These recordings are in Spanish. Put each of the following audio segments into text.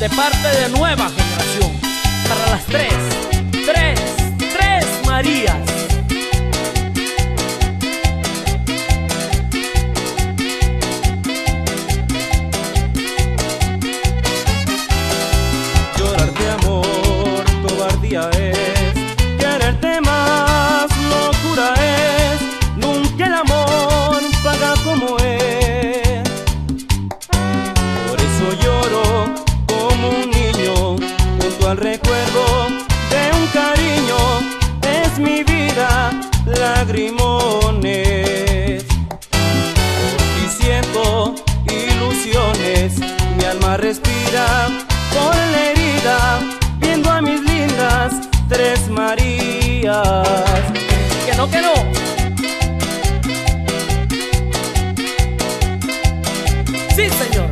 de parte de Nueva Generación, para las tres Marías. Llorar de amor, cobardía es, quererte más, locura es, nunca el amor paga como es. Por eso lloro como un niño, junto al recuerdo de un cariño, es mi vida, lagrimones. Por ti siento ilusiones, mi alma respira por la herida, viendo a mis lindas tres Marías. Que no, que no. Sí, señor.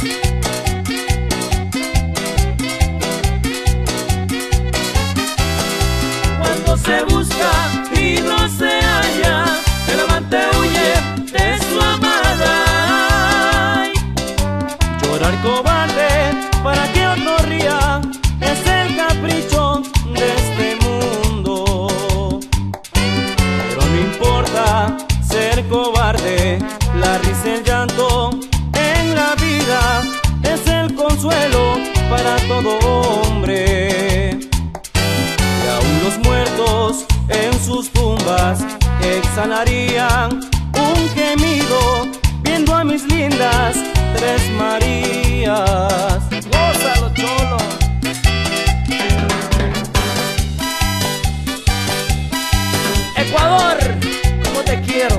Cuando se busca y no se halla, el amante huye de su amada. Ay, llorar cobarde para que otro ría, es el capricho de este mundo. Pero no importa ser cobarde, la risa y el llanto en la vida es el consuelo para todo hombre. Y aún los muertos en sus tumbas exhalarían un gemido, viendo a mis lindas tres Marías. Gózalo, cholo. Ecuador, ¿cómo te quiero?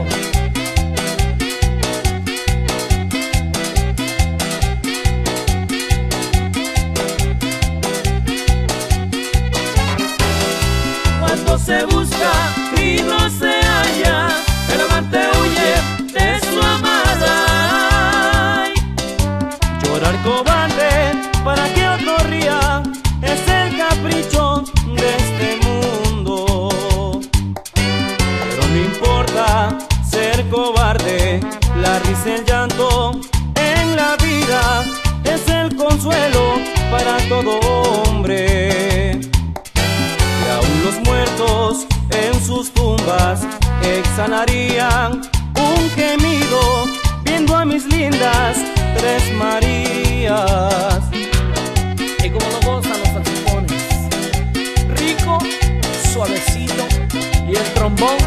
Cuando se busca y no se halla, el amante huye de su amada. Ay, llorar cobarde para que otro ría, es el capricho de este mundo. Pero no importa ser cobarde, la risa y el llanto en la vida es el consuelo para todo hombre. Y aún los muertos en sus tumbas exhalarían un gemido, viendo a mis lindas tres Marías. Y como lo gozan los saxofones, rico, suavecito, y el trombón.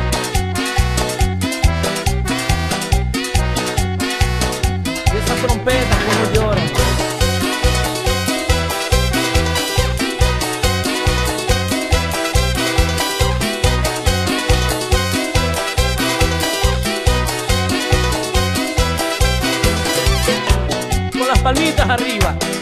Y esa trompeta como llora. Con las palmitas arriba.